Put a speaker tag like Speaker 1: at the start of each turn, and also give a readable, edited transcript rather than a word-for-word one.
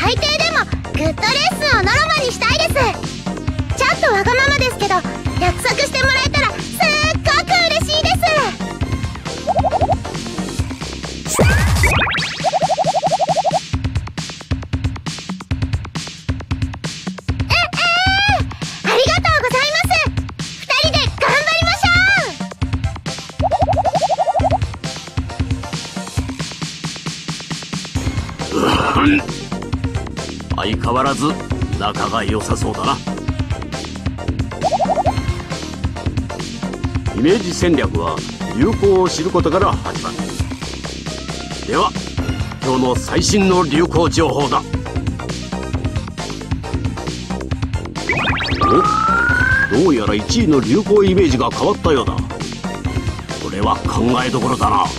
Speaker 1: 最低でもグッドレッスンをノルマにしたいです。ちょっとわがままですけど約束してもらえたらすっごく嬉しいです。ありがとうございます。2人で頑張りまし
Speaker 2: ょう。相変わらず仲が良さそうだな。イメージ戦略は流行を知ることから始まる。では今日の最新の流行情報だ。お、どうやら1位の流行イメージが変わったようだ。これは考えどころだな。